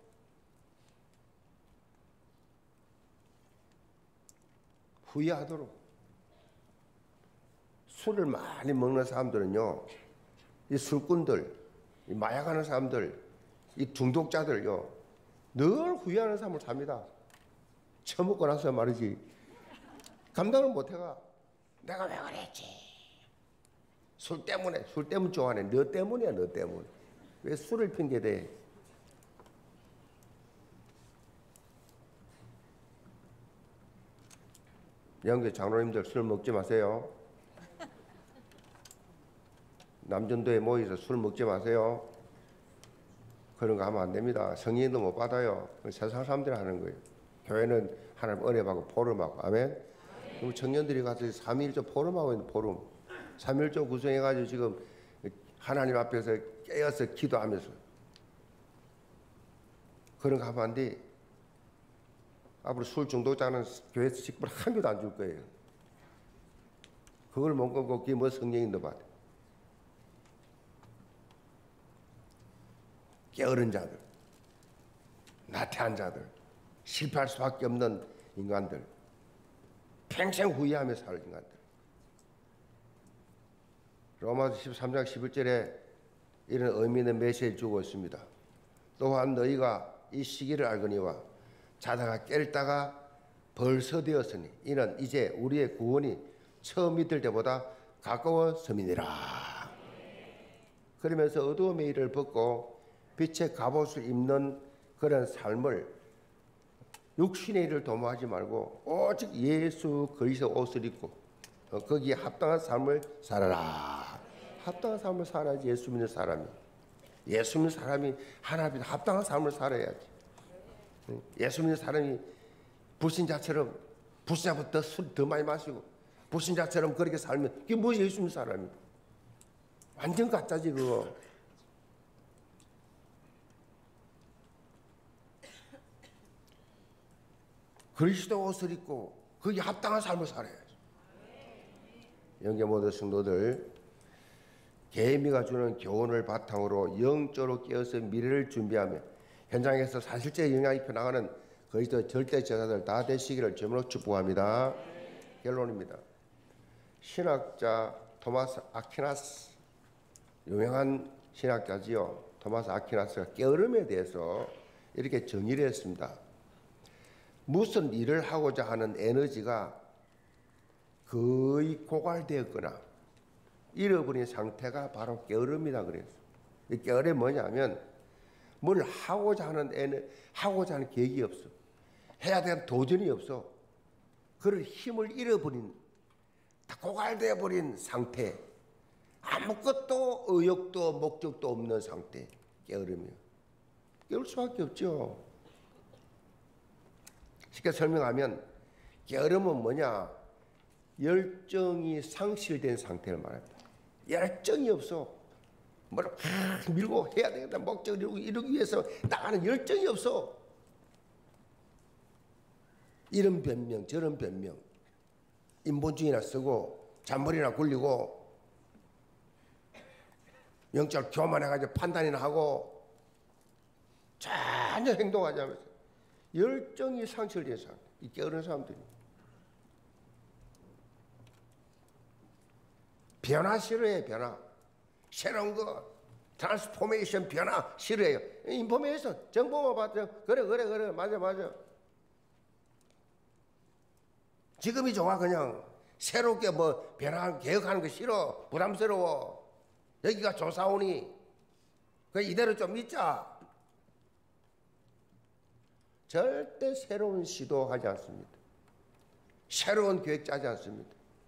후회하도록. 술을 많이 먹는 사람들은요, 이 술꾼들, 이 마약하는 사람들, 이 중독자들요, 늘 후회하는 삶을 삽니다. 처먹고 나서 말이지, 감당을 못해가. 내가 왜 그랬지? 술 때문에, 술 때문에 좋아하네. 너 때문이야, 너 때문에. 왜 술을 핑계대? 영계 장로님들 술 먹지 마세요. 남전도에 모여서 술 먹지 마세요. 그런 거 하면 안 됩니다. 성인도 못 받아요. 세상 사람들이 하는 거예요. 교회는 하나님 은혜 받고 포럼하고. 아멘. 그럼 청년들이 가서 삼일조 포럼하고 있는 포럼. 삼일조 구성해가지고 지금 하나님 앞에서 깨어서 기도하면서. 그런 거 하면 안 돼. 앞으로 술 중독자는 교회에서 직분 한 개도 안 줄 거예요. 그걸 못 끊고 그게 뭐 성령인도 봐. 게으른 자들, 나태한 자들, 실패할 수밖에 없는 인간들, 평생 후회하며 살 인간들. 로마서 십삼 장 십일 절에 이런 의미 있는 메시지를 주고 있습니다. 또한 너희가 이 시기를 알거니와 자다가 깰다가 벌써 되었으니 이는 이제 우리의 구원이 처음 믿을 때보다 가까웠음이니라. 그러면서 어두움의 일을 벗고 빛의 갑옷을 입는 그런 삶을 육신의 일을 도모하지 말고 오직 예수 그리스도 옷을 입고 거기에 합당한 삶을 살아라. 합당한 삶을 살아야지 예수 믿는 사람이. 예수 믿는 사람이 하나님 앞에 합당한 삶을 살아야지. 예수 믿는 사람이 불신자처럼 불신자보다 술 더 많이 마시고 불신자처럼 그렇게 살면 그게 뭐 예수 믿는 사람이. 완전 가짜지 그거. 그리스도 옷을 입고 거기에 합당한 삶을 살아야지. 영계 모든 성도들, 계미가 주는 교훈을 바탕으로 영적으로 깨어서 미래를 준비하며 현장에서 사실제 영향 입혀 나가는 그리스도 절대 제자들 다 되시기를 주님으로 축복합니다. 결론입니다. 신학자 토마스 아퀴나스, 유명한 신학자지요. 토마스 아퀴나스가 게으름에 대해서 이렇게 정의를 했습니다. 무슨 일을 하고자 하는 에너지가 거의 고갈되었거나 잃어버린 상태가 바로 게으름이다 그랬어요. 이 게으름이 뭐냐면 뭘 하고자 하는 에너, 하고자 하는 계획이 없어. 해야 되는 도전이 없어. 그런 힘을 잃어버린, 다 고갈되어 버린 상태. 아무것도 의욕도 목적도 없는 상태. 게으름이요. 깨울 수밖에 없죠. 쉽게 설명하면 게으름은 뭐냐? 열정이 상실된 상태를 말합니다. 열정이 없어. 뭘 밀고 해야 되겠다. 목적을 이루기, 이루기 위해서 나가는 열정이 없어. 이런 변명 저런 변명, 인본주의나 쓰고 잔머리나 굴리고 영적 교만해가지고 판단이나 하고 전혀 행동하지 않으면서 열정이 상실된 사람, 이 게으른 사람들이 변화 싫어해. 변화, 새로운 거, 트랜스포메이션, 변화 싫어해요. 인포메이션, 정보만 받죠. 그래 그래 그래 맞아 맞아. 지금이 좋아. 그냥 새롭게 뭐 변화 개혁하는 거 싫어. 부담스러워. 여기가 조사오니 그 이대로 좀 있자. 절대 새로운 시도하지 않습니다. 새로운 계획 짜지 않습니다.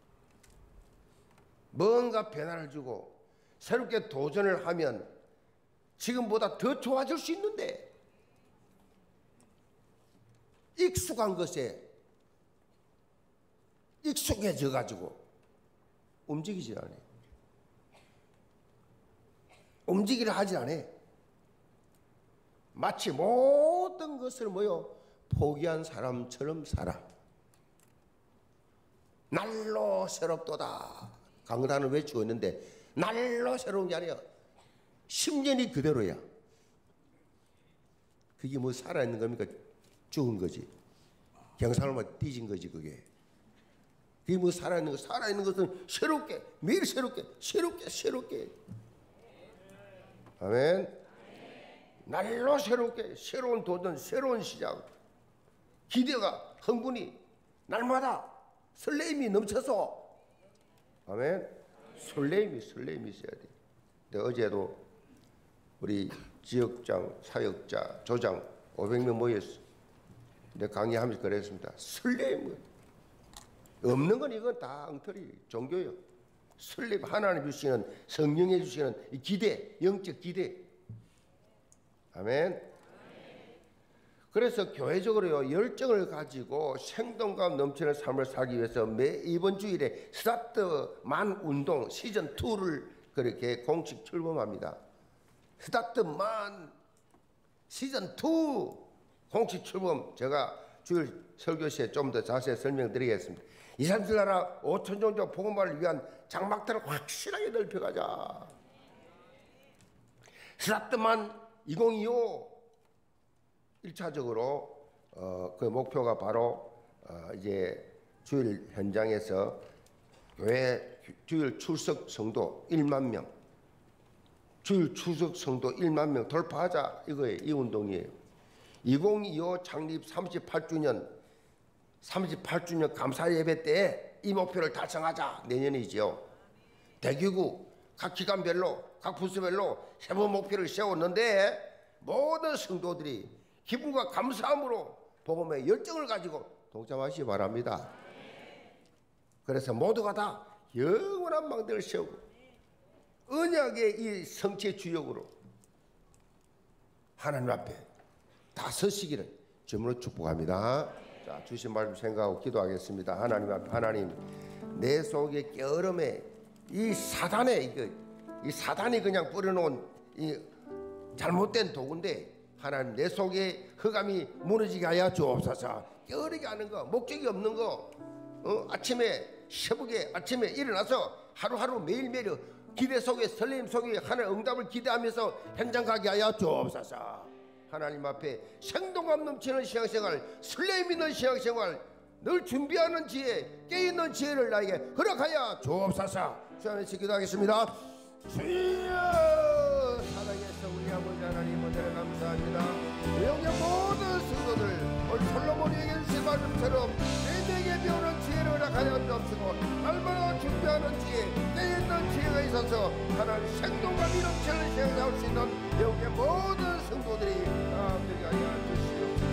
뭔가 변화를 주고 새롭게 도전을 하면 지금보다 더 좋아질 수 있는데 익숙한 것에 익숙해져 가지고 움직이질 않아요. 움직이려 하지 않아요. 마치 모든 것을 뭐요? 포기한 사람처럼 살아. 날로 새롭도다. 강단을 외치고 있는데 날로 새로운 게 아니야. 십 년이 그대로야. 그게 뭐 살아있는 겁니까? 죽은 거지. 경상을만 뒤진 거지 그게. 그게 뭐 살아있는 거. 살아있는 것은 새롭게, 매일 새롭게, 새롭게, 새롭게. 아멘. 날로 새롭게, 새로운 도전, 새로운 시작. 기대가, 흥분이 날마다 설레임이 넘쳐서. 아멘. 설레임이, 설레임이 있어야 돼. 근데 어제도 우리 지역장, 사역자, 조장 오백 명 모였어. 근데 강의하면서 그랬습니다. 설레임. 없는 건 이건 다 엉터리, 종교예요. 설렘, 하나님 주시는, 성령이 주시는 이 기대, 영적 기대. 아멘. 그래서 교회적으로요, 열정을 가지고 생동감 넘치는 삶을 살기 위해서 매 이번 주일에 스타트만 운동 시즌 이를 그렇게 공식 출범합니다. 스타트만 시즌 이 공식 출범. 제가 주일 설교 시에 좀 더 자세히 설명드리겠습니다. 이삼칠 나라 오천 종족 복음화를 위한 장막들을 확실하게 넓혀가자. 스타트만 이천이십오 일 차적으로 어, 그 목표가 바로 어, 이제 주일 현장에서 교회 주일 출석 성도 일만 명, 주일 출석 성도 일만 명 돌파하자 이거예요. 이 운동이에요. 이천이십오 창립 삼십팔 주년 삼십팔 주년 감사 예배 때 이 목표를 달성하자. 내년이지요. 대기구 각 기관별로 각 부서별로 세부 목표를 세웠는데 모든 성도들이 기쁨과 감사함으로 복음의 열정을 가지고 동참하시기 바랍니다. 그래서 모두가 다 영원한 망대를 세우고 언약의 이 성체 주역으로 하나님 앞에 다 서시기를 주님으로 축복합니다. 자, 주신 말씀 생각하고 기도하겠습니다. 하나님 앞에, 하나님, 내 속에 게으름에 이 사단에 이거 이 사단이 그냥 뿌려놓은 이 잘못된 도구인데 하나님 내 속에 흑암이 무너지게 하여 주옵소서. 게으르게 하는 거, 목적이 없는 거, 어? 아침에 새벽에 아침에 일어나서 하루하루 매일매일 기대 속에 설렘 속에 하나님 응답을 기대하면서 현장 가게 하여 주옵소서. 하나님 앞에 생동감 넘치는 신앙생활, 설렘 있는 신앙생활, 늘 준비하는 지혜, 깨있는 지혜를 나에게 허락하여 주옵소서. 주 안에서 기도하겠습니다. 주여, 사랑해서 우리 아버지 하나님 은혜를 감사합니다. 영의 모든 성도들 오늘 솔로몬이 얘기해 주신 말씀처럼 내게 배우는 지혜를 허락하여 주옵시고 날마다 준비하는 지혜, 깨있는 지혜가 있어서 하나님 생동감 넘치는 신앙을 할 수 있는 영의 모든 성도들이 다 되게 하여 주시옵소서.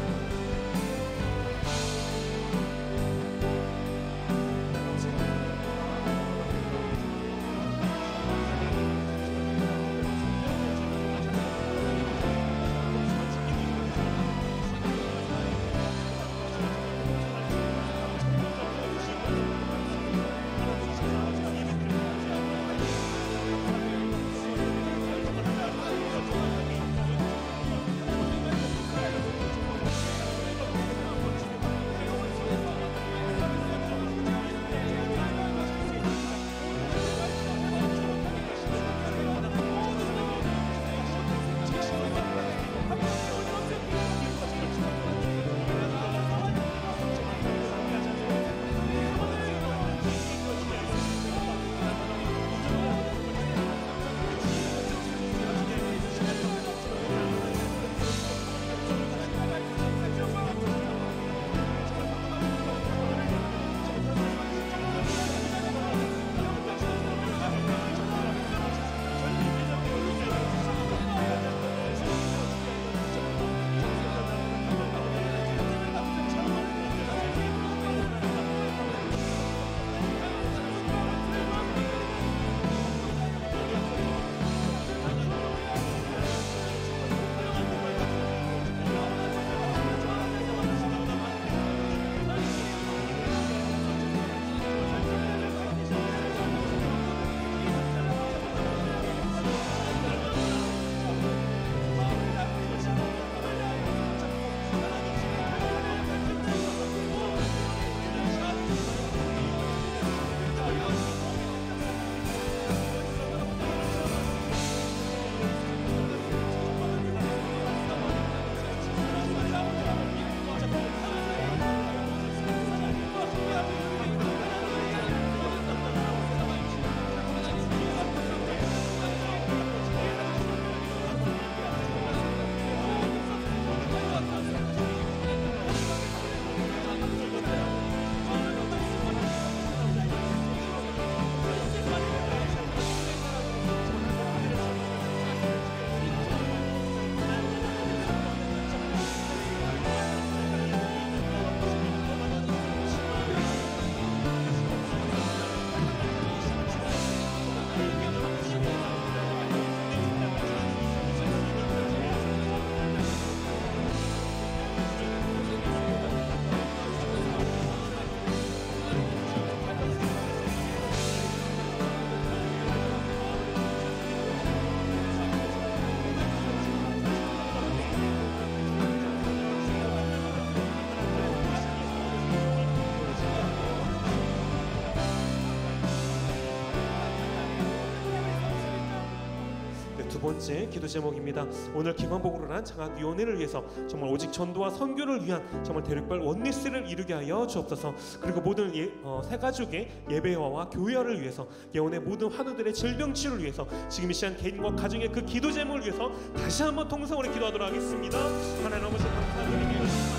두 번째 기도 제목입니다. 오늘 기관복으로 한 장학위원회를 위해서 정말 오직 전도와 선교를 위한 정말 대륙별 원리스를 이루게 하여 주옵소서. 그리고 모든 예, 어, 새 가족의 예배화와 교회화를 위해서, 예언의 모든 환우들의 질병 치료를 위해서, 지금 이 시간 개인과 가정의 그 기도 제목을 위해서 다시 한번 통성으로 기도하도록 하겠습니다. 하나님 아버지 감사드립니다.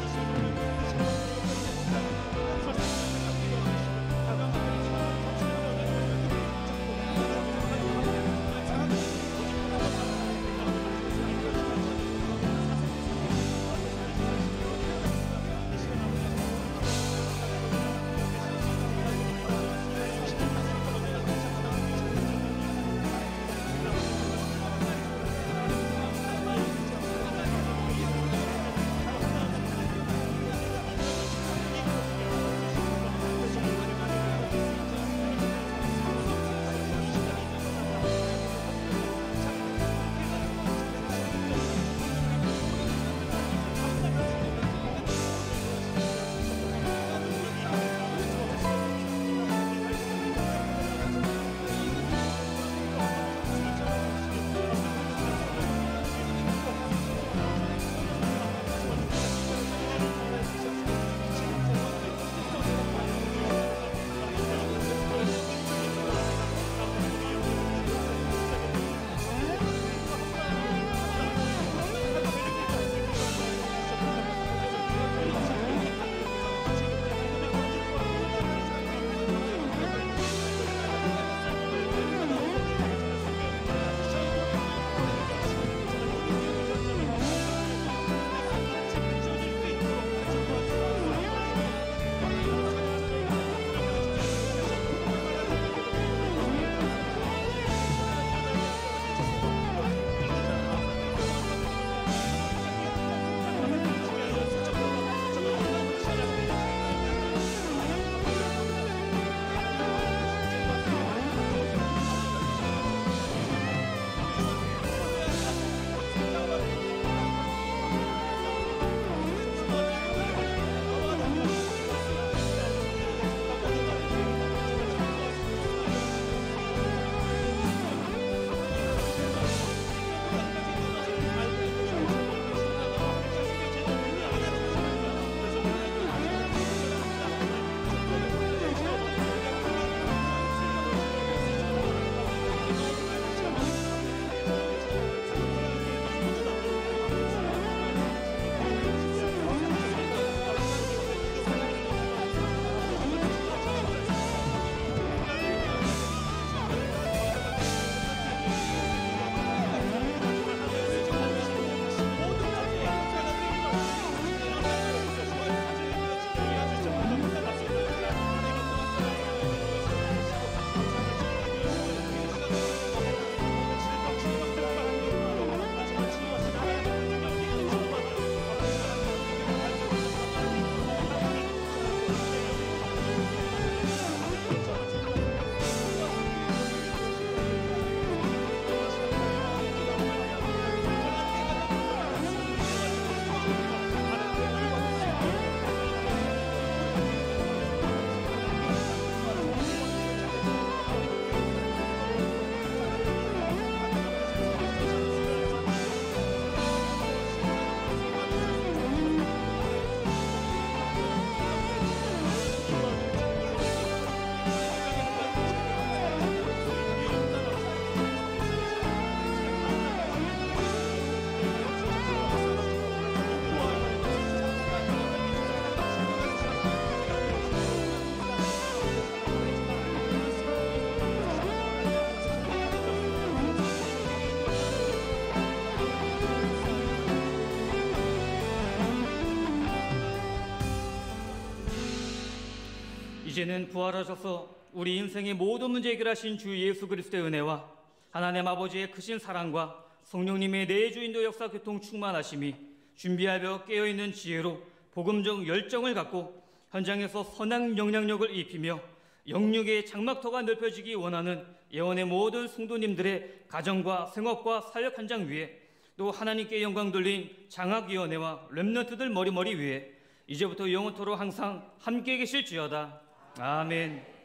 이제는 부활하셔서 우리 인생의 모든 문제 해결하신 주 예수 그리스도의 은혜와 하나님 아버지의 크신 사랑과 성령님의 내주인도 역사 교통 충만하심이 준비하며 깨어있는 지혜로 복음적 열정을 갖고 현장에서 선한 영향력을 입히며 영육의 장막터가 넓혀지기 원하는 예언의 모든 성도님들의 가정과 생업과 사역 현장 위에, 또 하나님께 영광 돌린 장학위원회와 렘넌트들 머리머리 위에 이제부터 영원토록 항상 함께 계실지어다. 아멘.